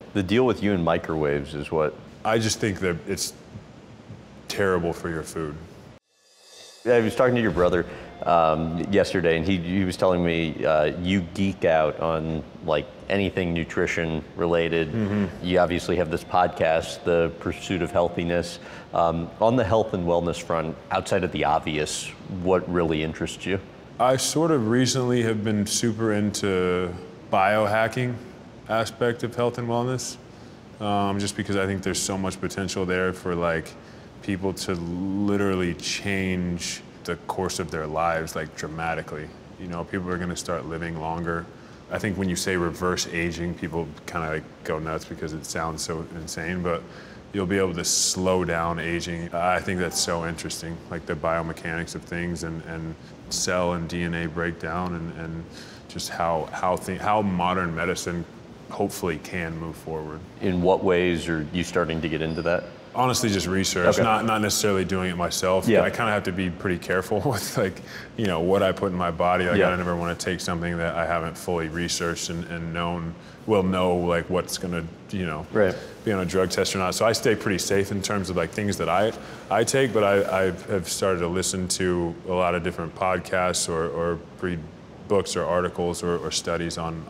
The deal with you and microwaves is what? I just think that it's terrible for your food. I was talking to your brother yesterday, and he was telling me you geek out on like anything nutrition related. You obviously have this podcast, The Pursuit of Healthiness. On the health and wellness front, outside of the obvious, what really interests you? I sort of recently have been super into biohacking aspect of health and wellness, just because I think there's so much potential there for like people to literally change the course of their lives like dramatically. You know, people are going to start living longer. I think when you say reverse aging, people kind of like go nuts because it sounds so insane, but you'll be able to slow down aging. I think that's so interesting, like the biomechanics of things and cell and DNA breakdown and just how modern medicine hopefully can move forward. In what ways are you starting to get into that? Honestly, just research, Okay. not necessarily doing it myself. Yeah. I kind of have to be pretty careful with like, you know, what I put in my body. Like Yeah. I never want to take something that I haven't fully researched and will know like what's gonna, you know, Right. be on a drug test or not. So I stay pretty safe in terms of like things that I take, but I have started to listen to a lot of different podcasts or read books or articles or studies on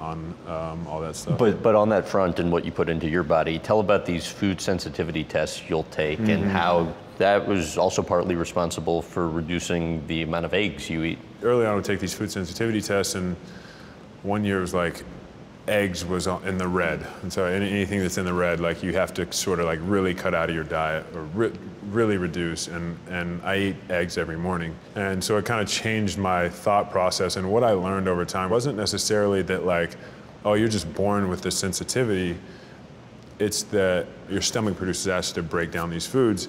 all that stuff. But on that front and what you put into your body, tell about these food sensitivity tests you'll take and how that was also partly responsible for reducing the amount of eggs you eat. Early on, I would take these food sensitivity tests, and one year was like eggs was in the red. And so anything that's in the red, like you have to sort of like really cut out of your diet or really reduce. And I eat eggs every morning. And so it kind of changed my thought process. And what I learned over time wasn't necessarily that like, oh, you're just born with this sensitivity. It's that your stomach produces acid to break down these foods.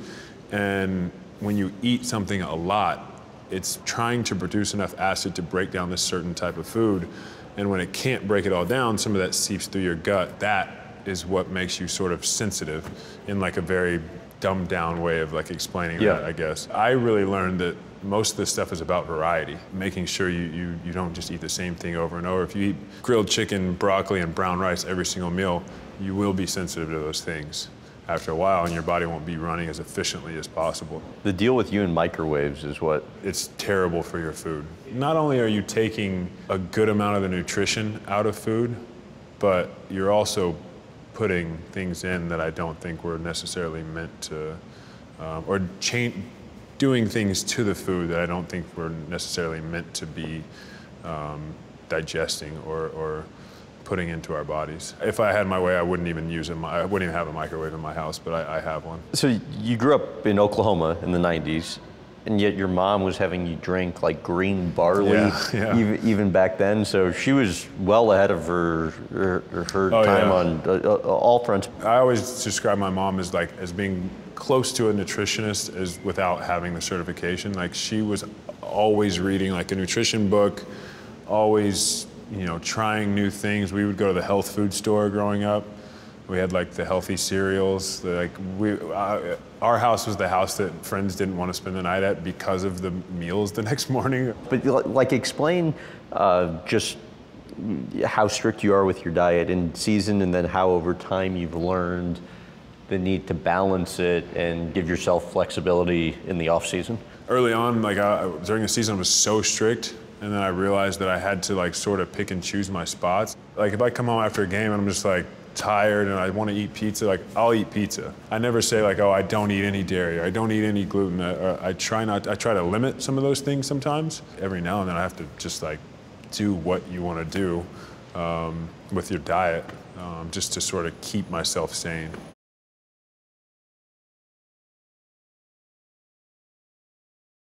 And when you eat something a lot, it's trying to produce enough acid to break down this certain type of food. And when it can't break it all down, some of that seeps through your gut. That is what makes you sort of sensitive in like a very dumbed down way of like explaining that, I guess. I really learned that most of this stuff is about variety, making sure you don't just eat the same thing over and over. If you eat grilled chicken, broccoli, and brown rice every single meal, you will be sensitive to those things after a while, and your body won't be running as efficiently as possible. The deal with you and microwaves is what? It's terrible for your food. Not only are you taking a good amount of the nutrition out of food, but you're also putting things in that I don't think were necessarily meant to, or doing things to the food that I don't think were necessarily meant to be digesting or putting into our bodies. If I had my way, I wouldn't even I wouldn't even have a microwave in my house, but I have one. So you grew up in Oklahoma in the 90s, and yet your mom was having you drink like green barley even back then. So she was well ahead of her time on all fronts. I always describe my mom as being close to a nutritionist as without having the certification. Like she was always reading like a nutrition book, always, you know, trying new things. We would go to the health food store growing up. We had like the healthy cereals. Our house was the house that friends didn't want to spend the night at because of the meals the next morning. But like explain just how strict you are with your diet in season, and then how over time you've learned the need to balance it and give yourself flexibility in the off season. Early on, like during the season, I was so strict. And then I realized that I had to like sort of pick and choose my spots. Like if I come home after a game and I'm just like tired and I want to eat pizza, like I'll eat pizza. I never say like, oh, I don't eat any dairy or I don't eat any gluten. I try to limit some of those things sometimes. Every now and then I have to just like do what you want to do with your diet just to sort of keep myself sane.